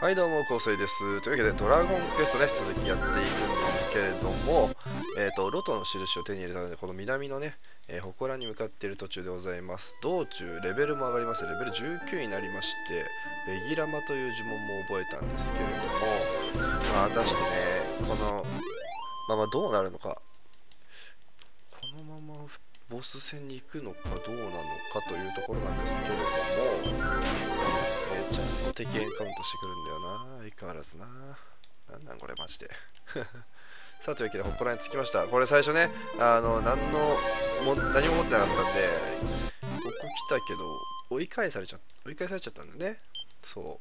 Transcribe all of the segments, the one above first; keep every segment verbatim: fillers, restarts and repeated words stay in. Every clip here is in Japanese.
はいどうも、香水です。というわけで、ドラゴンクエストね、続きやっていくんですけれども、えっ、と、ロトの印を手に入れたので、この南のね、えー、祠に向かっている途中でございます。道中、レベルも上がりまして、レベルじゅうきゅうになりまして、ベギラマという呪文も覚えたんですけれども、まあ、果たしてね、このままどうなるのか、このままボス戦に行くのかどうなのかというところなんですけれども、えーちゃんと敵エンカウントしてくるんだよな、相変わらずな。なんなんこれマジで。さあというわけで、ここらに着きました。これ最初ね、あの、何のも、何も持ってなかったんで、ここ来たけど、追い返されちゃ、追い返されちゃったんだよね。そう。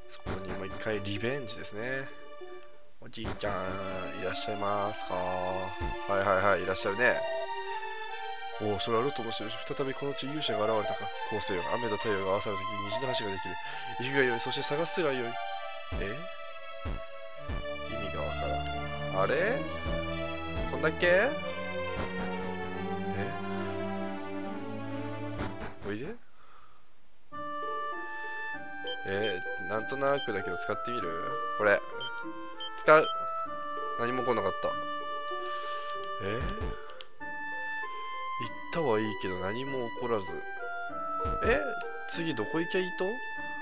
そこにもう一回リベンジですね。おじいちゃん、いらっしゃいますか？はいはいはい、いらっしゃるね。おお、それはロトの印。再びこの地勇者が現れたか。こうせよ。雨と太陽が合わさるときに虹の橋ができる。行くがよい、そして探すがよい。え意味がわからん。あれこんだけえおいでえー、なんとなくだけど使ってみるこれ。使う。何も来なかった。えー、行ったはいいけど何も起こらず。え次どこ行きゃいいと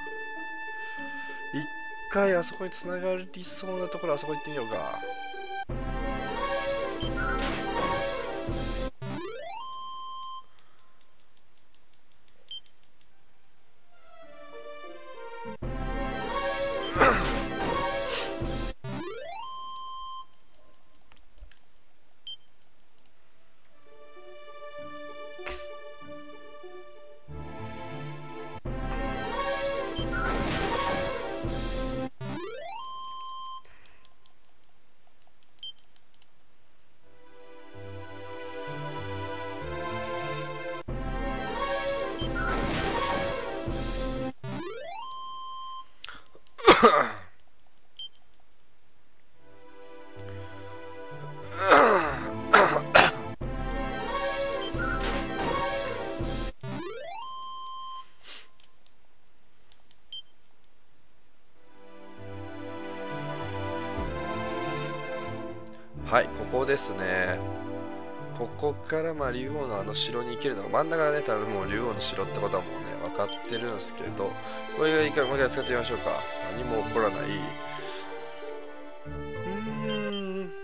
一回あそこに繋がりそうなところ、あそこ行ってみようか。はい、ここですね。ここからまあ竜王のあの城に行けるのが真ん中がね、多分もう竜王の城ってことはもうね、分かってるんですけど、これがいいからもう一回使ってみましょうか。何も起こらない。うーん。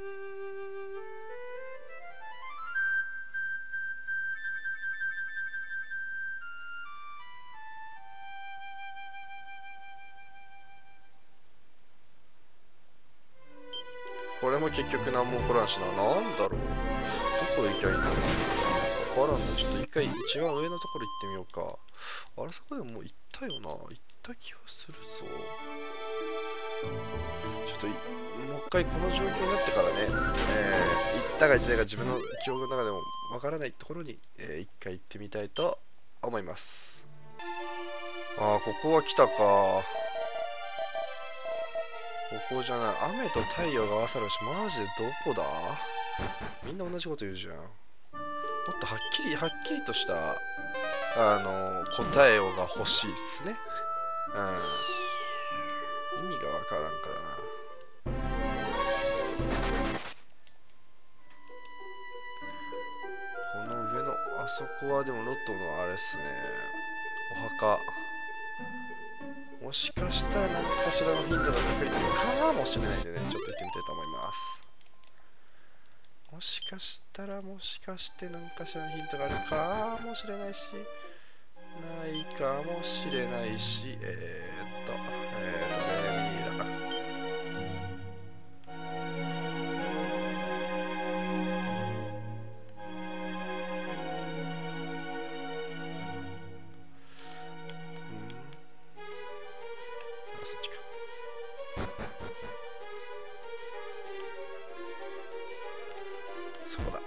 これも結局何も起こらんしな。なんだろう。どこ行きゃいいんだろう。わからんな。ちょっと一回一番上のところ行ってみようか。あれそこでもう行ったよな。行った気はするぞ。ちょっといもう一回この状況になってからね、えー、行ったか行ってないか自分の記憶の中でもわからないところに、えー、一回行ってみたいと思います。ああ、ここは来たか。ここじゃない。雨と太陽が合わさるし、マジでどこだ？みんな同じこと言うじゃん。もっとはっきりはっきりとしたあの答えをが欲しいっすね。うん。意味がわからんからな。この上のあそこはでもロトのあれっすね。お墓。もしかしたら何かしらのヒントが隠れてるかもしれないんでね、ちょっと行ってみたいと思います。もしかしたらもしかして何かしらのヒントがあるかもしれないし、ないかもしれないし、えー、っと、えー、っと、ね、ミイラ。あ、そっちか。そこだ。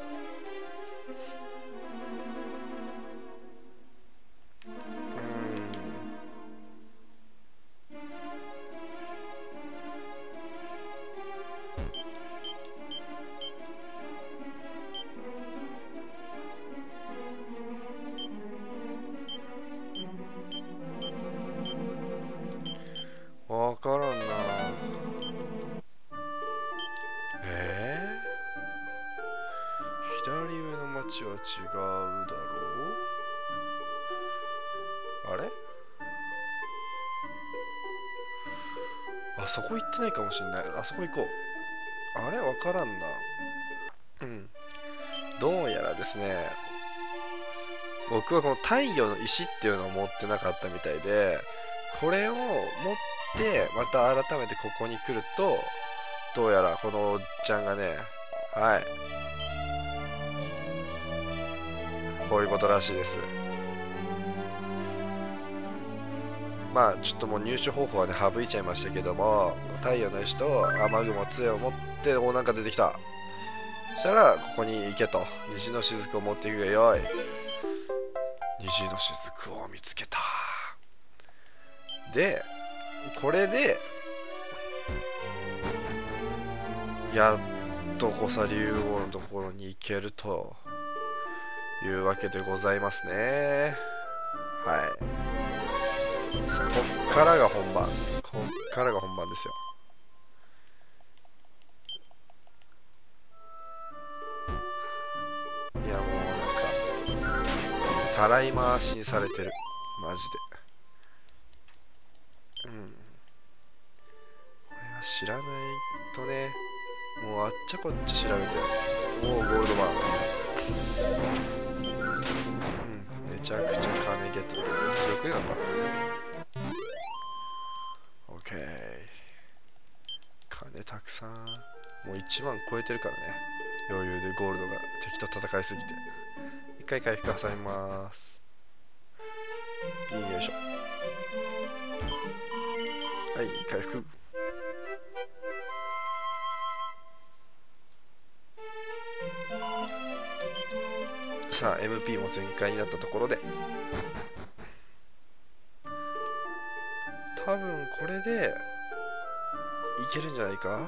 うーん。 わからんな。えー、左上の町は違うだろう。あれ、あそこ行ってないかもしんない。あそこ行こう。あれ、わからんな。うん。どうやらですね、僕はこの太陽の石っていうのを持ってなかったみたいで、これを持ってまた改めてここに来ると、どうやらこのおっちゃんがね、はい、こういうことらしいです。まあちょっともう入手方法はね省いちゃいましたけども、太陽の石と雨雲杖を持って、お、なんか出てきた。そしたらここに行けと、虹の雫を持っていくがよい。虹の雫を見つけた。でこれでやっと五叉竜王のところに行けるというわけでございますね。はい、さあこっからが本番、こっからが本番ですよ。いやもうなんかたらい回しにされてる、マジで。うん、これは知らないとね、もうあっちゃこっち調べて、おおゴールドマン、うん、めちゃくちゃ金ゲットで強くなった。オッケー、金たくさん、もういちまん超えてるからね、余裕でゴールドが敵と戦いすぎて。一回回復挟みます。よいしょ、はい回復。さあ エムピー も全開になったところで、多分これでいけるんじゃないか。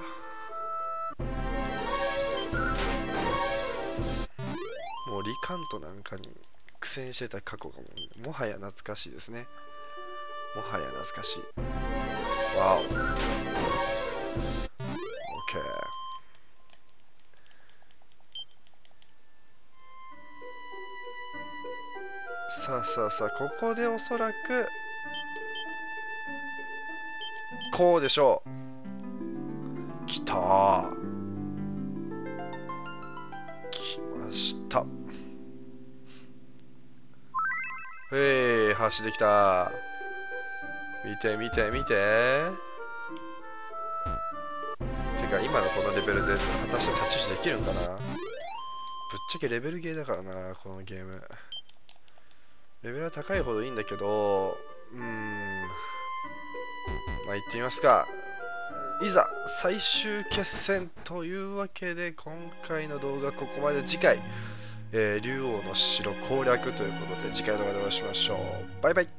もうリカントなんかに苦戦してた過去がもうもはや懐かしいですね。もはや懐かしい。わお、 OK。 さあさあさあ、ここでおそらくこうでしょう。きたー、きました。へえ、橋できた。見て見て見て。てか今のこのレベルで果たして太刀打ちできるんかな。ぶっちゃけレベルゲーだからな、このゲーム。レベルは高いほどいいんだけど、うーん、まあ行ってみますか。いざ最終決戦というわけで、今回の動画ここまで。次回、えー、竜王の城攻略ということで、次回の動画でお会いしましょう。バイバイ。